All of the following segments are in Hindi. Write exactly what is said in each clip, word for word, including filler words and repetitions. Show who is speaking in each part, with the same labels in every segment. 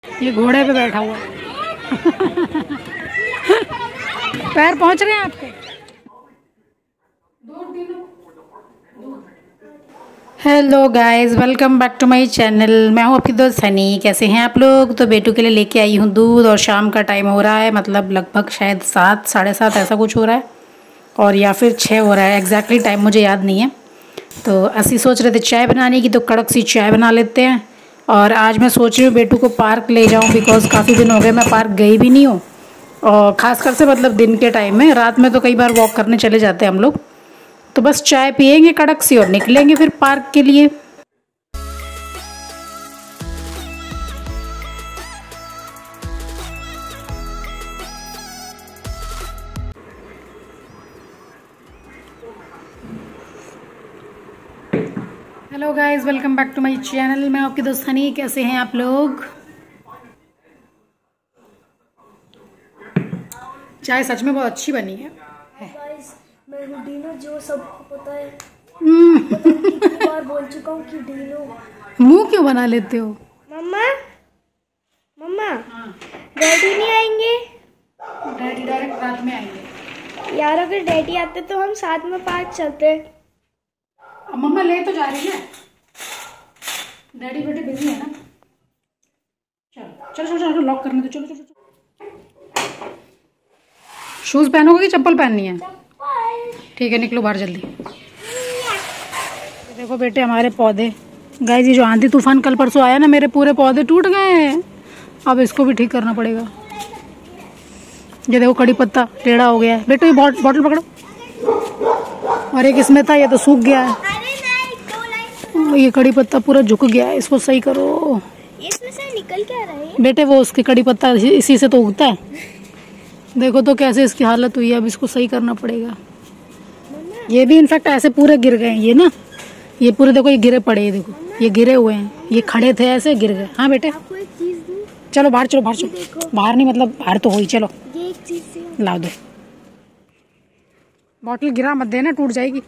Speaker 1: ये घोड़े पे बैठा हुआ है। पैर पहुंच रहे हैं आपके? Hello guys, welcome back to my channel. मैं हूं आपकी दोस्त हनी। कैसे हैं आप लोग? तो बेटू के लिए लेके आई हूं दूध और शाम का टाइम हो रहा है, मतलब लगभग शायद सात साढ़े सात ऐसा कुछ हो रहा है, और या फिर छः हो रहा है। एग्जैक्टली टाइम मुझे याद नहीं है। तो असी सोच रहे थे चाय बनाने की, तो कड़क सी चाय बना लेते हैं। और आज मैं सोच रही हूँ बेटू को पार्क ले जाऊँ, बिकॉज़ काफ़ी दिन हो गए मैं पार्क गई भी नहीं हूँ। और ख़ासकर से मतलब दिन के टाइम में, रात में तो कई बार वॉक करने चले जाते हैं हम लोग। तो बस चाय पियेंगे कड़क सी और निकलेंगे फिर पार्क के लिए। Hello guys, welcome back to my channel. मैं आपकी दोस्त हनी। कैसे हैं आप लोग? चाय सच में बहुत अच्छी बनी है।
Speaker 2: गाइस, मैं हूँ डीनो, जो सबको पता है। पता नहीं कितनी बार बोल चुका हूँ कि डीनो।
Speaker 1: मुंह क्यों बना लेते हो?
Speaker 2: मम्मा मम्मा डैडी नहीं आएंगे?
Speaker 1: डैडी डायरेक्ट रात में आएंगे
Speaker 2: यार। अगर डैडी आते तो हम साथ में पार्क चलते।
Speaker 1: अब मम्मा ले तो जा रही है, डैडी बेटे बिजी है ना। चलो चलो चलो चलो लॉक करने दो। चलो चलो चलो। शूज पहनोगे कि चप्पल पहननी है? ठीक है, निकलो बाहर जल्दी। देखो बेटे हमारे पौधे। गाइस, ये जो आंधी तूफान कल परसों आया ना, मेरे पूरे पौधे टूट गए हैं। अब इसको भी ठीक करना पड़ेगा। ये देखो कड़ी पत्ता टेढ़ा हो गया है। बेटो ये बॉटल पकड़ो। और एक इसमें था, ये तो सूख गया है। ये कड़ी पत्ता पूरा झुक गया है, इसको सही करो।
Speaker 2: इसमें से निकल क्या रहा है?
Speaker 1: बेटे वो उसकी कड़ी पत्ता इसी से तो उगता है। देखो तो कैसे इसकी हालत हुई है। अब इसको सही करना पड़ेगा। ये भी इनफैक्ट ऐसे पूरे गिर गए हैं ये ना। ये पूरे देखो, ये गिरे पड़े हैं। देखो ये गिरे हुए हैं, ये खड़े थे ऐसे गिर गए। हाँ बेटे
Speaker 2: आपको एक चीज दूं?
Speaker 1: चलो बाहर चलो, बाहर चलो। बाहर नहीं मतलब बाहर तो हो ही। चलो
Speaker 2: ये एक चीज से
Speaker 1: लाओ दो। बॉटल गिरा मत देना, टूट जाएगी।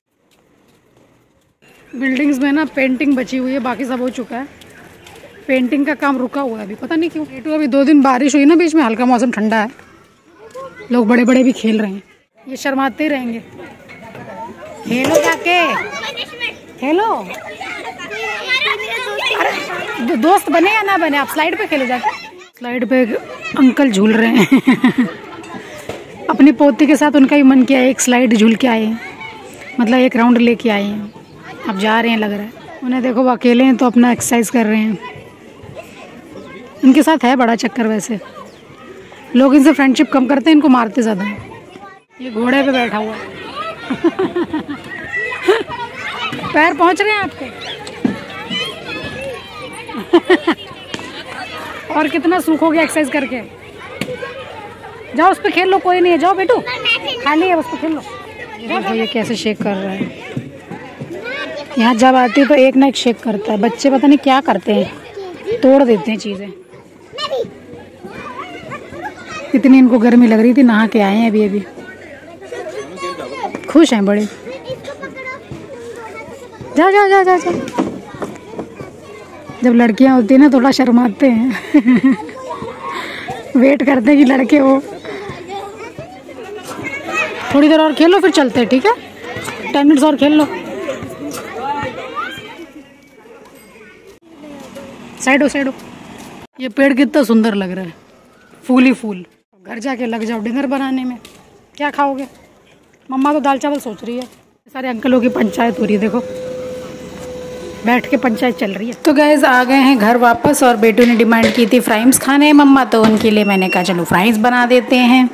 Speaker 1: बिल्डिंग्स में ना पेंटिंग बची हुई है, बाकी सब हो चुका है। पेंटिंग का काम रुका हुआ है अभी, पता नहीं क्यों। बेटू अभी दो दिन बारिश हुई ना बीच में, हल्का मौसम ठंडा है, लोग बड़े बड़े भी खेल रहे हैं। ये शर्माते ही रहेंगे। खेलो जाके खेलो। अरे दोस्त बने या ना बने, आप स्लाइड पे खेलो जाके। स्लाइड पे एक अंकल झूल रहे हैं। अपनी पोती के साथ उनका ही मन किया एक स्लाइड झूल के आए, मतलब एक राउंड लेके आए हैं। अब जा रहे हैं लग रहा है। उन्हें देखो वो अकेले हैं तो अपना एक्सरसाइज कर रहे हैं। इनके साथ है बड़ा चक्कर। वैसे लोग इनसे फ्रेंडशिप कम करते हैं, इनको मारते ज़्यादा। ये घोड़े पे बैठा हुआ है। पैर पहुंच रहे हैं आपके? और कितना सुख हो गया एक्सरसाइज करके। जाओ उस पे खेल लो, कोई नहीं है। जाओ बेटू, खाली है, उस पे खेल लो। देखो ये कैसे शेक कर रहा है। यहाँ जब आती है तो एक ना एक शेक करता है। बच्चे पता नहीं क्या करते हैं, तोड़ देते हैं चीज़ें। इतनी इनको गर्मी लग रही थी, नहा के आए हैं अभी अभी। खुश हैं बड़े। जा जा जा जा जा। जब लड़कियां होती है ना थोड़ा शर्माते हैं। वेट करते हैं कि लड़के हो। थोड़ी देर और खेल लो फिर चलते हैं, ठीक है? टेन मिनट्स और खेल लो। साइड हो साइड हो। ये पेड़ कितना सुंदर लग रहा है, फूल ही फूल। घर जाके लग जाओ डिनर बनाने में। क्या खाओगे? मम्मा तो दाल चावल सोच रही है। सारे अंकलों की पंचायत हो रही है, देखो बैठ के पंचायत चल रही है। तो गाइस आ गए हैं घर वापस, और बेटू ने डिमांड की थी फ्राइज खाने मम्मा, तो उनके लिए मैंने कहा चलो फ्राइज बना देते हैं।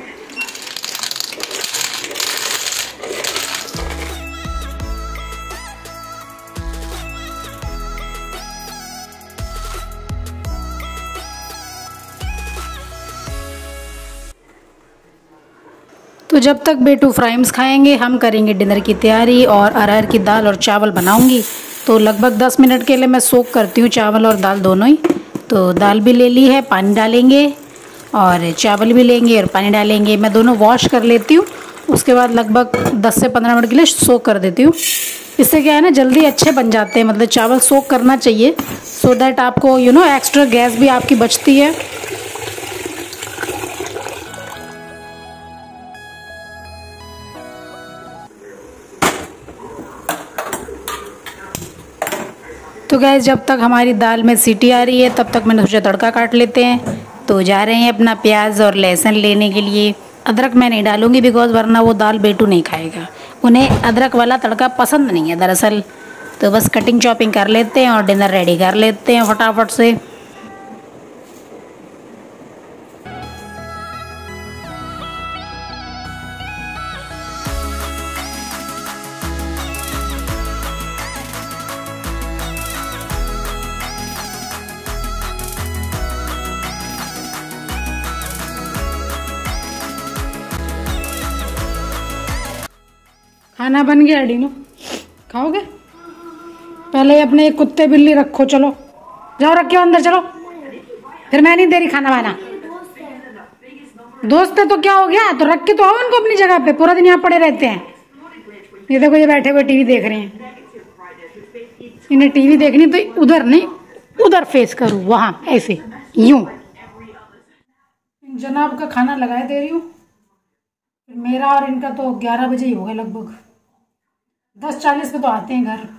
Speaker 1: तो जब तक बेटू फ्राइम्स खाएंगे हम करेंगे डिनर की तैयारी, और अरहर की दाल और चावल बनाऊंगी। तो लगभग दस मिनट के लिए मैं सोक करती हूँ चावल और दाल दोनों ही। तो दाल भी ले ली है, पानी डालेंगे, और चावल भी लेंगे और पानी डालेंगे। मैं दोनों वॉश कर लेती हूँ, उसके बाद लगभग दस से पंद्रह मिनट के लिए सोक कर देती हूँ। इससे क्या है ना, जल्दी अच्छे बन जाते हैं। मतलब चावल सोक करना चाहिए, सो दैट आपको यू नो एक्स्ट्रा गैस भी आपकी बचती है। तो गैस जब तक हमारी दाल में सीटी आ रही है तब तक मैंने सोचा तड़का काट लेते हैं। तो जा रहे हैं अपना प्याज और लहसुन लेने के लिए। अदरक मैं नहीं डालूंगी बिकॉज वरना वो दाल बेटू नहीं खाएगा, उन्हें अदरक वाला तड़का पसंद नहीं है दरअसल। तो बस कटिंग चॉपिंग कर लेते हैं और डिनर रेडी कर लेते हैं फटाफट से। खाना बन गया डीनू, खाओगे? पहले अपने एक कुत्ते बिल्ली रखो, चलो जाओ रखियो अंदर, चलो। फिर मैं नहीं दे रही खाना वाना। दोस्त है तो क्या हो गया, तो रख के तो आओ उनको अपनी जगह पे, पूरा दिन यहाँ पड़े रहते हैं। ये देखो ये बैठे हुए टीवी देख रहे हैं, इन्हें टीवी देखनी तो उधर नहीं उधर फेस करूँ, वहां ऐसे यूं। जनाब का खाना लगाए दे रही हूँ। मेरा और इनका तो ग्यारह बजे ही होगा लगभग, दस चालीस पे तो आते हैं घर।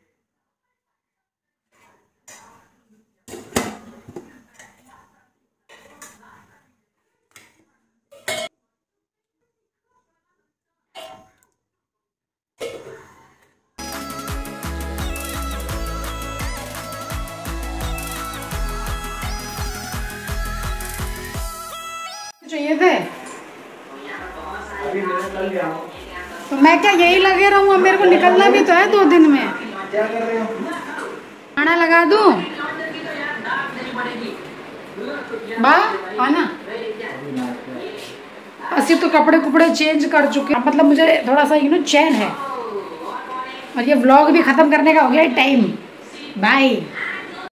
Speaker 1: चाहिए थे तो मैं क्या यही लगे रहूँगा, मेरे को निकलना भी तो है दो दिन में। खाना लगा दूँ बा खाना। ऐसे तो कपड़े कुपड़े चेंज कर चुके हैं, मतलब मुझे थोड़ा सा यू नो चैन है। और ये व्लॉग भी खत्म करने का हो गया टाइम। बाय।